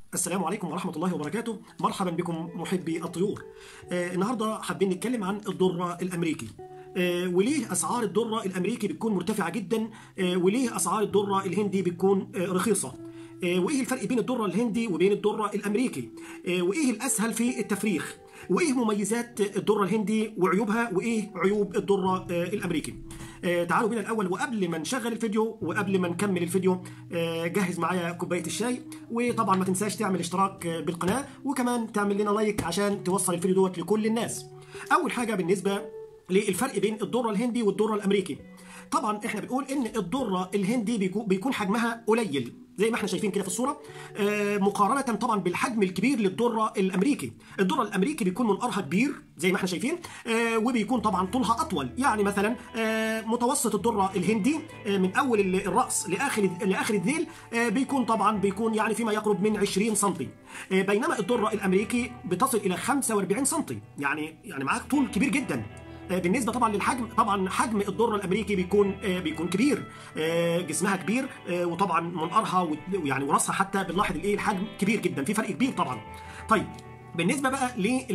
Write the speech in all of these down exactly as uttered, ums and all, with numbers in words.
السلام عليكم ورحمة الله وبركاته. مرحبا بكم محبي الطيور. آه النهاردة حابين نتكلم عن الذرة الأمريكي. آه وليه أسعار الذرة الأمريكي بتكون مرتفعة جدا، آه وليه أسعار الذرة الهندي بتكون آه رخيصة، آه وإيه الفرق بين الذرة الهندي وبين الذرة الأمريكي، آه وإيه الأسهل في التفريخ، وإيه مميزات الذرة الهندي وعيوبها، وإيه عيوب الذرة آه الأمريكي. آه تعالوا بينا الأول، وقبل ما نشغل الفيديو وقبل ما نكمل الفيديو آه جهز معايا كوباية الشاي، وطبعا ما تنساش تعمل اشتراك آه بالقناة، وكمان تعمل لنا لايك عشان توصل الفيديو دوت لكل الناس. أول حاجة بالنسبة للفرق بين الذرة الهندي والذرة الأمريكي. طبعا احنا بنقول ان الذرة الهندي بيكون حجمها قليل زي ما احنا شايفين كده في الصورة، مقارنة طبعا بالحجم الكبير للذرة الأمريكي. الذرة الأمريكي بيكون منقارها كبير زي ما احنا شايفين، وبيكون طبعا طولها أطول. يعني مثلا متوسط الذرة الهندي من أول الرأس لآخر لآخر الذيل بيكون طبعا بيكون يعني فيما يقرب من عشرين سنتي، بينما الذرة الأمريكي بتصل إلى خمسة وأربعين سنتي، يعني يعني معاك طول كبير جدا. بالنسبه طبعا للحجم، طبعا حجم الذره الامريكي بيكون بيكون كبير، جسمها كبير، وطبعا منقارها ويعني وراسها حتى بنلاحظ الايه الحجم كبير جدا، في فرق كبير طبعا. طيب بالنسبه بقى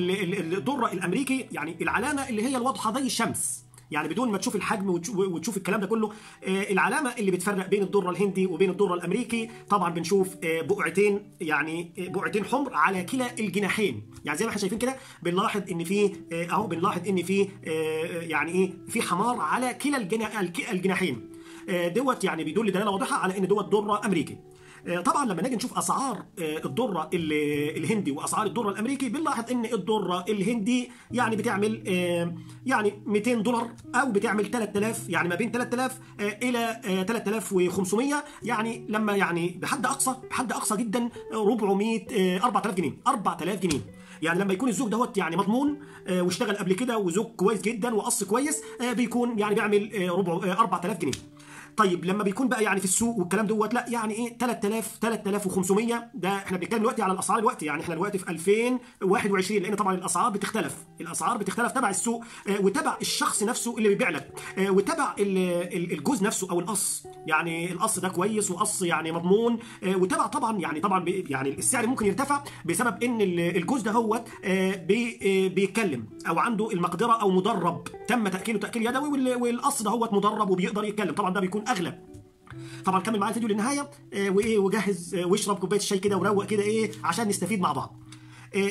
للذره الامريكي، يعني العلامه اللي هي الواضحه زي الشمس، يعني بدون ما تشوف الحجم وتشوف الكلام ده كله، العلامه اللي بتفرق بين الذره الهندي وبين الذره الامريكي طبعا بنشوف بقعتين، يعني بقعتين حمر على كلا الجناحين. يعني زي ما احنا شايفين كده بنلاحظ ان في اهو بنلاحظ ان في يعني ايه في حمار على كلا الجناحين دوت، يعني بيدل دلاله واضحه على ان دوت ذره امريكي. طبعا لما نيجي نشوف اسعار الذره الهندي واسعار الذره الامريكي بنلاحظ ان الذره الهندي يعني بتعمل يعني مئتين دولار او بتعمل ثلاثة آلاف، يعني ما بين ثلاثة آلاف الى ثلاثة آلاف وخمسمية، يعني لما يعني بحد اقصى بحد اقصى جدا أربعمية أربعة آلاف جنيه أربعة آلاف جنيه. يعني لما يكون الزوج دهوت يعني مضمون واشتغل قبل كده وزوج كويس جدا وقص كويس، بيكون يعني بيعمل ربع أربعة آلاف جنيه. طيب لما بيكون بقى يعني في السوق والكلام دوت لا، يعني ايه ثلاثة آلاف ثلاثة آلاف وخمسمية، ده احنا بنتكلم دلوقتي على الاسعار دلوقتي، يعني احنا دلوقتي في ألفين وواحد وعشرين، لان طبعا الاسعار بتختلف الاسعار بتختلف تبع السوق آه وتبع الشخص نفسه اللي بيبيع لك، آه وتبع الجوز نفسه او القص، يعني القص ده كويس وقص يعني مضمون، آه وتبع طبعا يعني طبعا يعني السعر ممكن يرتفع بسبب ان الجوز ده هو آه بي آه بيتكلم او عنده المقدره او مدرب تم تاكيله تاكيل يدوي، والقص ده هو مدرب وبيقدر يتكلم، طبعا ده بيكون اغلى. طبعا كمل معايا الفيديو للنهايه آه وايه وجهز آه واشرب كوبايه الشاي كده وروق كده ايه عشان نستفيد مع بعض. آه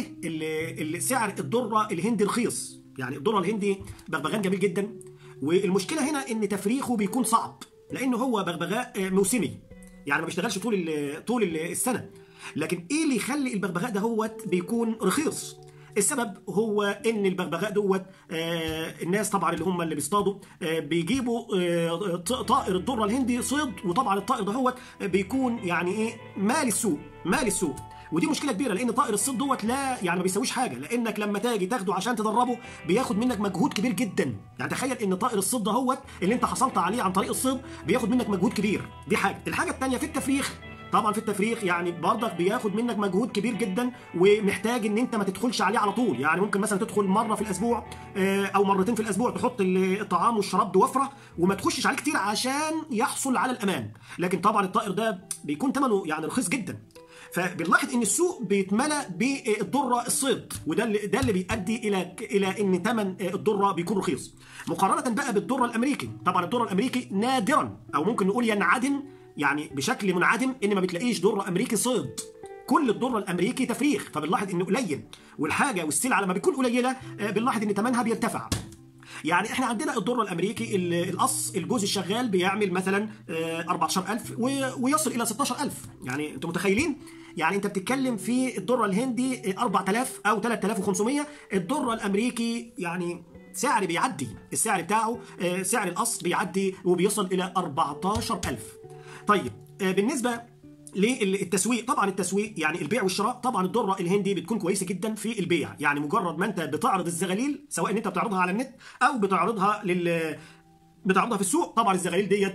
ليه سعر الذره الهندي رخيص؟ يعني الذره الهندي بغبغان جميل جدا، والمشكله هنا ان تفريخه بيكون صعب لانه هو بغبغاء آه موسمي، يعني ما بيشتغلش طول طول السنه. لكن ايه اللي يخلي البغبغاء ده هو بيكون رخيص؟ السبب هو ان البغبغاء دوت آه الناس طبعا اللي هم اللي بيصطادوا آه بيجيبوا آه طائر الذره الهندي صيد، وطبعا الطائر ده هو بيكون يعني ايه مال السوق مال السوق ودي مشكله كبيره، لان طائر الصيد دوت لا يعني ما بيسويش حاجه، لانك لما تاجي تاخده عشان تدربه بياخد منك مجهود كبير جدا. يعني تخيل ان طائر الصيد دهوت اللي انت حصلت عليه عن طريق الصيد بياخد منك مجهود كبير، دي حاجه. الحاجه الثانيه في التفريخ، طبعا في التفريخ يعني برضك بياخد منك مجهود كبير جدا، ومحتاج ان انت ما تدخلش عليه على طول، يعني ممكن مثلا تدخل مره في الاسبوع او مرتين في الاسبوع، تحط الطعام والشراب بوفره وما تخشش عليه كتير عشان يحصل على الامان. لكن طبعا الطائر ده بيكون ثمنه يعني رخيص جدا، فبنلاحظ ان السوق بيتملى بالذره الصيد، وده اللي ده اللي بيؤدي الى الى ان ثمن الذره بيكون رخيص مقارنه بقى بالذره الامريكي. طبعا الذره الامريكي نادرا او ممكن نقول ينعدم، يعني بشكل منعدم ان ما بتلاقيش ذره امريكي صيد، كل الذره الامريكي تفريخ، فبنلاحظ انه قليل، والحاجه والسلعه لما بتكون قليله بنلاحظ ان ثمنها بيرتفع. يعني احنا عندنا الذره الامريكي القص الجوز الشغال بيعمل مثلا أربعتاشر ألف ويصل الى ستاشر ألف، يعني انتم متخيلين؟ يعني انت بتتكلم في الذره الهندي أربعة آلاف او ثلاثة آلاف وخمسمية، الذره الامريكي يعني سعر بيعدي السعر بتاعه سعر القص بيعدي وبيصل الى أربعتاشر ألف. طيب بالنسبه للتسويق، طبعا التسويق يعني البيع والشراء، طبعا الذره الهندي بتكون كويسه جدا في البيع، يعني مجرد ما انت بتعرض الزغاليل سواء ان انت بتعرضها على النت او بتعرضها لل بتعرضها في السوق، طبعا الزغاليل ديت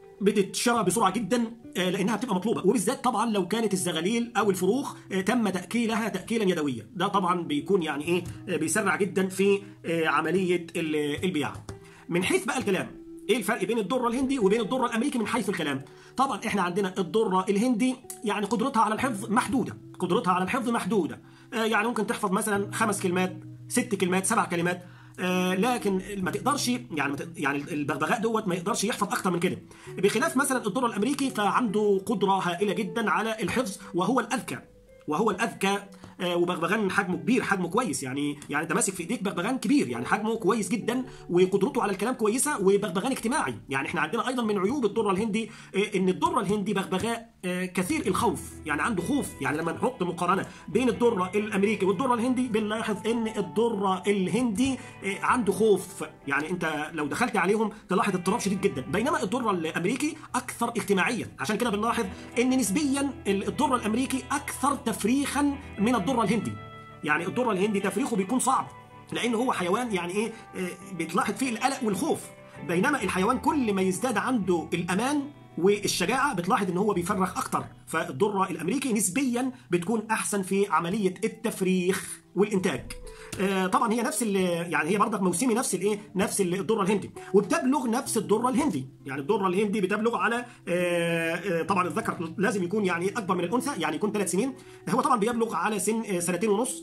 بتتشرى بسرعه جدا لانها بتبقى مطلوبه، وبالذات طبعا لو كانت الزغاليل او الفروخ تم تاكيلها تاكيلا يدويا، ده طبعا بيكون يعني ايه بيسرع جدا في عمليه البيع. من حيث بقى الكلام ايه الفرق بين الدره الهندي وبين الدره الامريكي من حيث الكلام؟ طبعا احنا عندنا الدره الهندي يعني قدرتها على الحفظ محدوده، قدرتها على الحفظ محدوده، آه يعني ممكن تحفظ مثلا خمس كلمات، ست كلمات، سبع كلمات، آه لكن ما تقدرش يعني يعني البغبغاء دوت ما يقدرش يحفظ اكتر من كده. بخلاف مثلا الدره الامريكي فعنده قدره هائله جدا على الحفظ، وهو الاذكى، وهو الاذكى آه وبغبغان حجمه كبير، حجمه كويس، يعني يعني انت ماسك في ايديك بغبغان كبير، يعني حجمه كويس جدا وقدرته على الكلام كويسه، وبغبغان اجتماعي. يعني احنا عندنا ايضا من عيوب الدره الهندي آه ان الدره الهندي بغبغاء آه كثير الخوف، يعني عنده خوف. يعني لما نحط مقارنه بين الدره الامريكي والدره الهندي بنلاحظ ان الدره الهندي آه عنده خوف، يعني انت لو دخلت عليهم تلاحظ اضطراب شديد جدا، بينما الدره الامريكي اكثر اجتماعيه. عشان كده بنلاحظ ان نسبيا الدره الامريكي اكثر تفريخا من الدره الهندي. يعني الدره الهندي تفريخه بيكون صعب لان هو حيوان يعني ايه بتلاحظ فيه القلق والخوف، بينما الحيوان كل ما يزداد عنده الامان والشجاعه بتلاحظ ان هو بيفرخ اكتر. فالدره الامريكي نسبيا بتكون احسن في عمليه التفريخ والانتاج. آه طبعا هي نفس يعني هي برضك موسمي نفس الايه نفس الدره الهندي، وبتبلغ نفس الدره الهندي. يعني الدره الهندي بتبلغ على آه آه طبعا الذكر لازم يكون يعني اكبر من الانثى، يعني يكون ثلاث سنين. هو طبعا بيبلغ على سن سنتين ونص،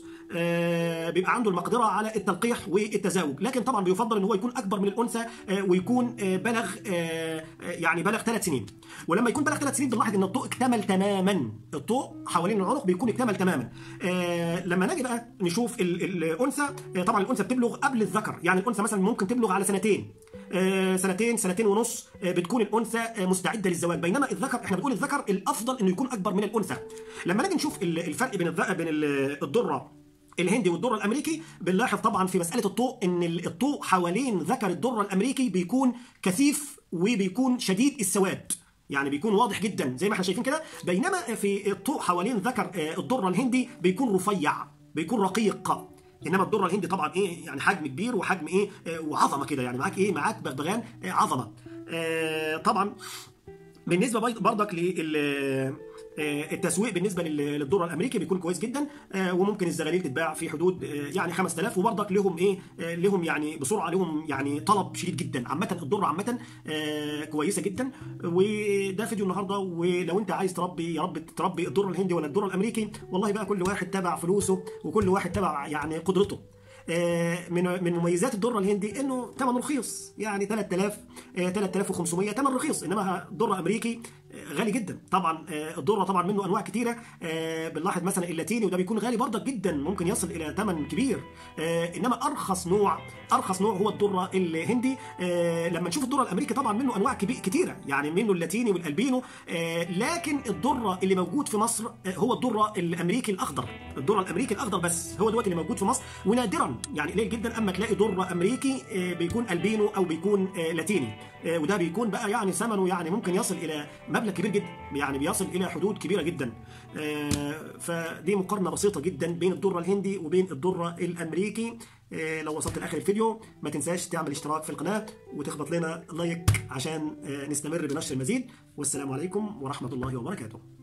آه بيبقى عنده المقدره على التلقيح والتزاوج، لكن طبعا بيفضل ان هو يكون اكبر من الانثى آه ويكون آه بلغ آه يعني بلغ ثلاث سنين. ولما يكون بلغ ثلاث سنين بنلاحظ ان الطوق اكتمل تماما، الطوق حوالين العنق بيكون اكتمل تماما. آه لما نجي بقى نشوف الانثى، آه طبعا الانثى بتبلغ قبل الذكر، يعني الانثى مثلا ممكن تبلغ على سنتين، آه سنتين سنتين ونص آه بتكون الانثى آه مستعده للزواج، بينما الذكر احنا بنقول الذكر الافضل انه يكون اكبر من الانثى. لما نيجي نشوف الفرق بين بين الدره الهندي والدره الامريكي بنلاحظ طبعا في مساله الطوق ان الطوق حوالين ذكر الدره الامريكي بيكون كثيف وبيكون شديد السواد، يعني بيكون واضح جدا زي ما احنا شايفين كده، بينما في الطوق حوالين ذكر الدره الهندي بيكون رفيع، بيكون رقيق. انما الدره الهندي طبعا ايه يعني حجم كبير وحجم ايه وعظمه كده، يعني معاك ايه معاك بغبغان عظمه. آه طبعا بالنسبه برضك لل التسويق بالنسبه للدره الامريكي بيكون كويس جدا، وممكن الزغاليل تتباع في حدود يعني خمسة آلاف، وبرضك لهم ايه لهم يعني بسرعه، لهم يعني طلب شديد جدا. عامه الدره عامه كويسه جدا. وده فيديو النهارده، ولو انت عايز تربي يا رب تربي الدره الهندي ولا الدره الامريكي، والله بقى كل واحد تبع فلوسه وكل واحد تبع يعني قدرته. من من مميزات الدره الهندي انه ثمنه رخيص، يعني ثلاثة آلاف ثلاثة آلاف وخمسمية ثمن رخيص، انما الدره الامريكي غالي جدا. طبعا الدره طبعا منه انواع كثيره، بنلاحظ مثلا اللاتيني وده بيكون غالي برضك جدا، ممكن يصل الى ثمن كبير. انما ارخص نوع ارخص نوع هو الدره الهندي. لما نشوف الدره الامريكي طبعا منه انواع كثيره، يعني منه اللاتيني والالبينو، لكن الدره اللي موجود في مصر هو الدره الامريكي الاخضر، الدره الامريكي الاخضر بس هو دلوقتي اللي موجود في مصر، ونادرا يعني قليل جدا اما تلاقي دره امريكي بيكون البينو او بيكون لاتيني، وده بيكون بقى يعني ثمنه يعني ممكن يصل الى مبلغ كبير جدا، يعني بيصل الى حدود كبيره جدا. فدي مقارنه بسيطه جدا بين الدره الهندي وبين الدره الامريكي. لو وصلت لاخر الفيديو ما تنساش تعمل اشتراك في القناه وتخبط لنا لايك عشان نستمر بنشر المزيد. والسلام عليكم ورحمه الله وبركاته.